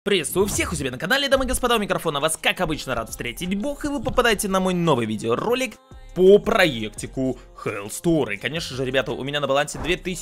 Приветствую всех у себя на канале, дамы и господа, у микрофона вас, как обычно, рад встретить Бог, и вы попадаете на мой новый видеоролик по проектику Hellstore. И, конечно же, ребята, у меня на балансе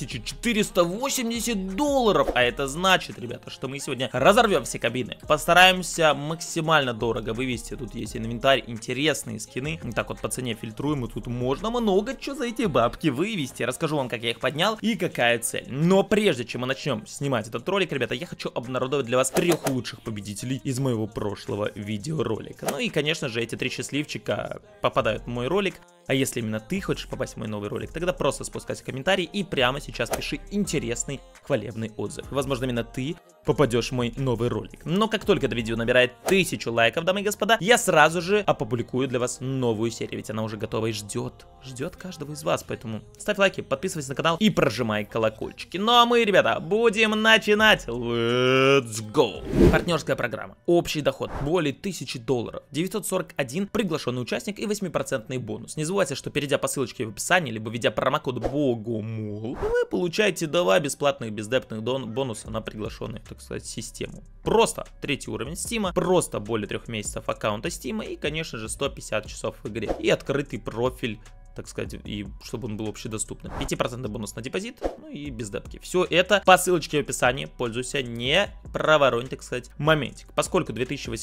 $2480, а это значит, ребята, что мы сегодня разорвем все кабины. Постараемся максимально дорого вывести, тут есть инвентарь, интересные скины. Так вот по цене фильтруем, и тут можно много чего за эти бабки вывести. Расскажу вам, как я их поднял и какая цель. Но прежде чем мы начнем снимать этот ролик, ребята, я хочу обнародовать для вас 3 лучших победителей из моего прошлого видеоролика. Ну и, конечно же, эти 3 счастливчика попадают в мой ролик. А если именно ты хочешь попасть в мой новый ролик, тогда просто спускайся в комментарии и прямо сейчас пиши интересный хвалебный отзыв. Возможно, именно ты попадешь в мой новый ролик. Но как только это видео набирает 1000 лайков, дамы и господа, я сразу же опубликую для вас новую серию, ведь она уже готова и ждет каждого из вас. Поэтому ставь лайки, подписывайся на канал и прожимай колокольчики. Ну а мы, ребята, будем начинать. Let's go! Партнерская программа. Общий доход более $1000. 941 приглашенный участник и 8% бонус. Не забывайте, что перейдя по ссылочке в описании, либо введя промокод BOGOMOL, вы получаете 2 бесплатных бездептных бонуса на приглашенную, так сказать, систему. Просто 3-й уровень Steam, просто более 3 месяцев аккаунта Steam и, конечно же, 150 часов в игре. И открытый профиль, так сказать, и чтобы он был общедоступным. 5% бонус на депозит, ну и бездепки. Все это по ссылочке в описании. Пользуйся, не проворонь, так сказать, моментик. Поскольку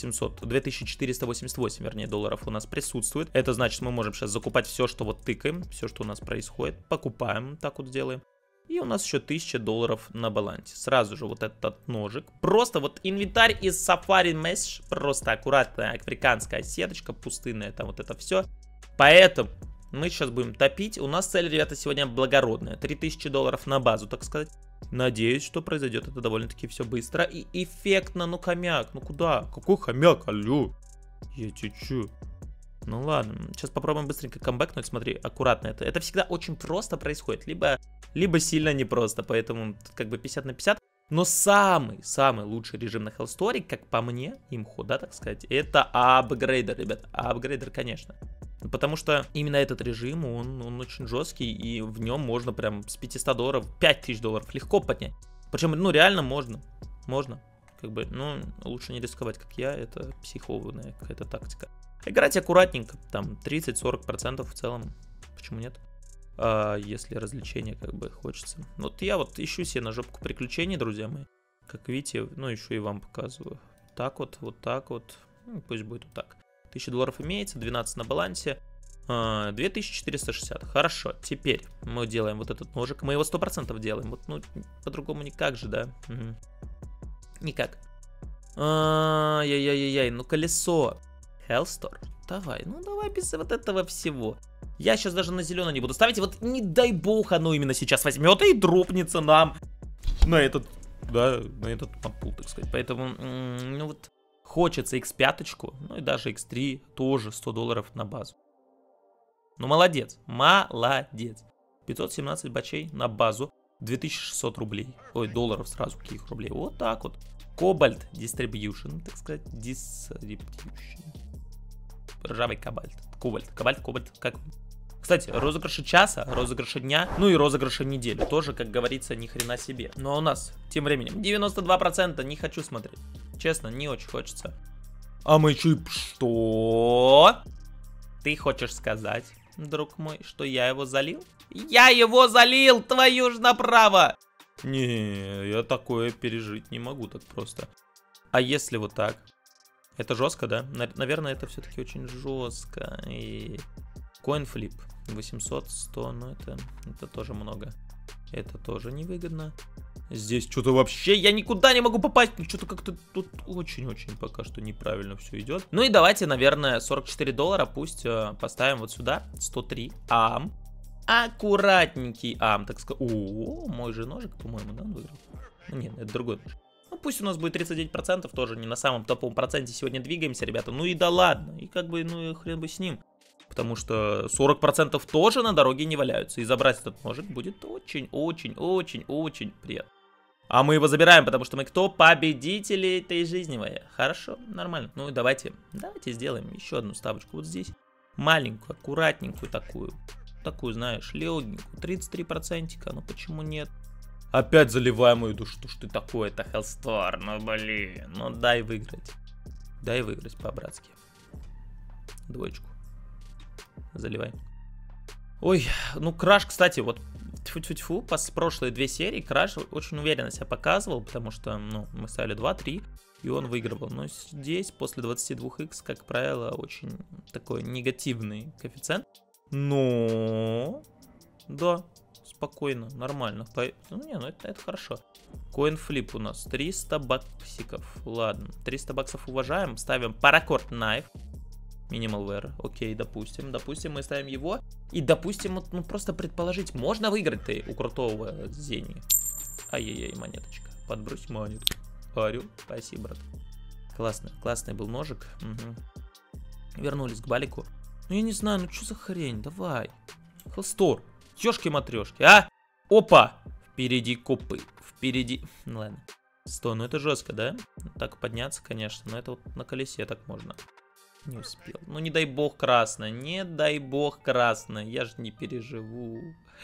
2488, вернее, долларов у нас присутствует, это значит, мы можем сейчас закупать все, что вот тыкаем, все, что у нас происходит, покупаем, так вот сделаем. И у нас еще $1000 на балансе. Сразу же вот этот ножик. Просто вот инвентарь из Safari Mesh. Просто аккуратная африканская сеточка пустынная. Там вот это все. Поэтому мы сейчас будем топить. У нас цель, ребята, сегодня благородная. $3000 на базу, так сказать. Надеюсь, что произойдет это довольно-таки все быстро и эффектно. Ну, хомяк, ну куда? Какой хомяк, алло? Я чуть-чуть. Ну ладно, сейчас попробуем быстренько камбэкнуть. Смотри, аккуратно это. Это всегда очень просто происходит. Либо сильно непросто, поэтому тут как бы 50 на 50. Но самый лучший режим на Hellstore, как по мне, имхо, да, так сказать, это апгрейдер, ребят. Апгрейдер, конечно. Потому что именно этот режим, он очень жесткий, и в нем можно прям с $500, $5000 легко поднять. Причем, ну, реально можно. Как бы, ну, лучше не рисковать, как я, это психованная какая-то тактика. Играть аккуратненько, там 30-40% в целом, почему нет? Если развлечения как бы хочется. Вот я вот ищу себе на жопку приключений, друзья мои. Как видите, ну еще и вам показываю. Так вот, вот так вот. Ну, пусть будет вот так. $1000 имеется, 12 на балансе. 2460. Хорошо, теперь мы делаем вот этот ножик. Мы его 100% делаем. Вот, ну, по-другому никак же, да? Угу. Никак. Ай-яй-яй-яй, ну колесо. Hellstore. Давай, ну давай без вот этого всего. Я сейчас даже на зеленый не буду ставить. Вот не дай бог оно именно сейчас возьмет и дропнется нам на этот, да, на этот маппул, так сказать. Поэтому, ну вот, хочется X5, ну и даже X3 тоже $100 на базу. Ну молодец, молодец. 517 бачей на базу, 2600 рублей. Ой, долларов сразу, каких рублей. Вот так вот. Cobalt Distribution, так сказать, Distribution. Ржавый кобальт. Кобальт, как... Кстати, розыгрыши часа, розыгрыши дня, ну и розыгрыши недели. Тоже, как говорится, ни хрена себе. Но у нас, тем временем, 92%, не хочу смотреть. Честно, не очень хочется. А мы чуть... Что? Ты хочешь сказать, друг мой, что я его залил? Я его залил, твою ж направо! Не, я такое пережить не могу так просто. А если вот так? Это жестко, да? Наверное, это все-таки очень жестко. И CoinFlip 800, 100, но это тоже много. Это тоже невыгодно. Здесь что-то вообще, я никуда не могу попасть. Что-то как-то тут очень-очень пока что неправильно все идет. Ну и давайте, наверное, $44 пусть поставим вот сюда. 103 ам. Аккуратненький ам, так сказать. О, мой же ножик, по-моему, да, он выиграл? Ну, нет, это другой ножик. Ну, пусть у нас будет 39%, тоже не на самом топовом проценте сегодня двигаемся, ребята. Ну и да ладно, и как бы, ну и хрен бы с ним. Потому что 40% тоже на дороге не валяются. И забрать этот ножик будет очень-очень-очень-очень приятно. А мы его забираем, потому что мы кто? Победители этой жизни моя. Хорошо, нормально. Ну и давайте сделаем еще одну ставочку вот здесь. Маленькую, аккуратненькую такую. Такую, знаешь, легенькую. 33%, ну почему нет? Опять заливаем мою душу. Что ж ты такое-то, Hellstar? Ну, блин. Ну, дай выиграть. Дай выиграть по-братски. Двоечку. Заливай. Ой, ну, Краш, кстати, вот... Тьфу-тьфу-тьфу, прошлые 2 серии Краш очень уверенно себя показывал, потому что, ну, мы ставили 2-3, и он выигрывал. Но здесь, после 22х, как правило, очень такой негативный коэффициент. Но... Да, спокойно, нормально. Ну, не, ну это хорошо. Коинфлип у нас 300 баксиков. Ладно, 300 баксов уважаем. Ставим Paracord Knife. Minimal Wear. Окей, допустим. Допустим, мы ставим его. И допустим, ну просто предположить, можно выиграть-то у крутого Зени. Ай-яй-яй, монеточка. Подбрось монетку. Орел. Спасибо, брат. Классно. Классный был ножик. Угу. Вернулись к балику. Ну я не знаю, ну что за хрень? Давай. Hellstar. Ёшки-матрёшки, а? Опа! Впереди копы. Впереди... Ну ладно. 100, ну это жестко, да? Так подняться, конечно. Но это вот на колесе так можно. Не успел. Ну не дай бог красное. Не дай бог красное. Я же не переживу.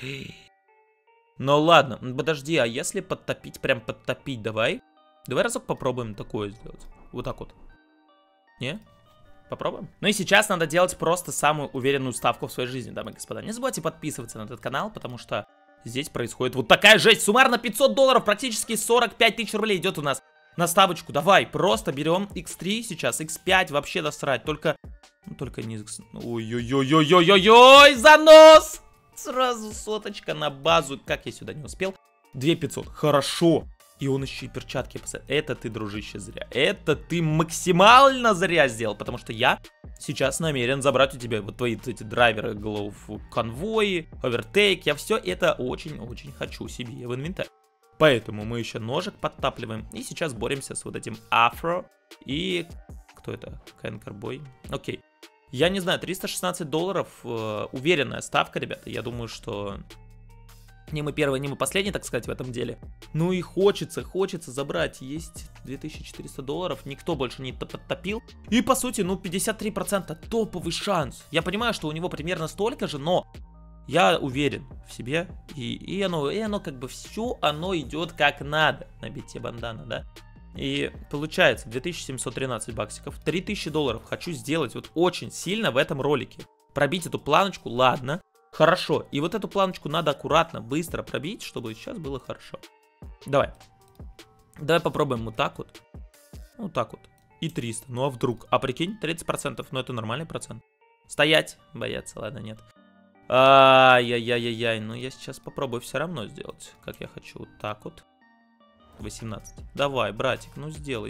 Ну ладно. Подожди, а если подтопить, прям подтопить, давай? Давай разок попробуем такое сделать. Вот так вот. Не? Попробуем? Ну и сейчас надо делать просто самую уверенную ставку в своей жизни, дамы и господа. Не забывайте подписываться на этот канал, потому что здесь происходит вот такая жесть. Суммарно $500, практически 45 тысяч рублей идет у нас на ставочку. Давай, просто берем x3 сейчас, x5 вообще досрать. Только, ну, только не x... Ой-ой-ой-ой-ой-ой-ой, занос! Сразу соточка на базу. Как я сюда не успел? 2500, хорошо. И он еще и перчатки поставил. Это ты, дружище, зря. Это ты максимально зря сделал. Потому что я сейчас намерен забрать у тебя вот твои эти драйверы, глоув, конвои, овертейк. Я все это очень-очень хочу себе в инвентарь. Поэтому мы еще ножик подтапливаем. И сейчас боремся с вот этим афро. И... Кто это? Кэнкербой. Окей. Я не знаю, $316. Уверенная ставка, ребята. Я думаю, что... Не мы первые, не мы последние, так сказать, в этом деле. Ну и хочется забрать. Есть $2400. Никто больше не подтопил. И по сути, ну 53% топовый шанс. Я понимаю, что у него примерно столько же, но я уверен в себе. И оно как бы все, оно идет как надо. На бите бандана, да? И получается 2713 баксиков. $3000 хочу сделать вот очень сильно в этом ролике. Пробить эту планочку, ладно. Хорошо, и вот эту планочку надо аккуратно, быстро пробить, чтобы сейчас было хорошо. Давай. Давай попробуем вот так вот. Вот так вот. И 300. Ну а вдруг? А прикинь, 30%. Ну это нормальный процент. Стоять. Бояться, ладно, нет. Ай-яй-яй-яй. Ну я сейчас попробую все равно сделать, как я хочу. Вот так вот. 18. Давай, братик, ну сделай.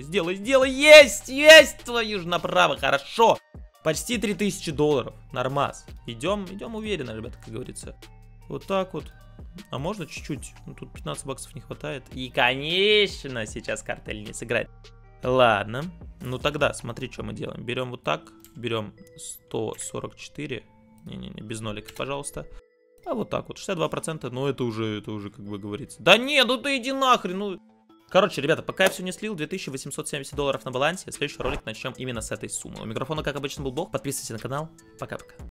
Есть твою же направо, хорошо. Почти $3000. Нормас. Идем уверенно, ребята, как говорится. Вот так вот. А можно чуть-чуть? Ну, тут 15 баксов не хватает. И, конечно, сейчас картель не сыграет. Ладно. Ну, тогда смотри, что мы делаем. Берем вот так. Берем 144. Не-не-не, без нолика, пожалуйста. А вот так вот, 62%. Ну, это уже, как бы говорится. Да не, ну ты иди нахрен, ну... Короче, ребята, пока я все не слил, $2870 на балансе. Следующий ролик начнем именно с этой суммы. У микрофона, как обычно, был Бог. Подписывайтесь на канал. Пока-пока.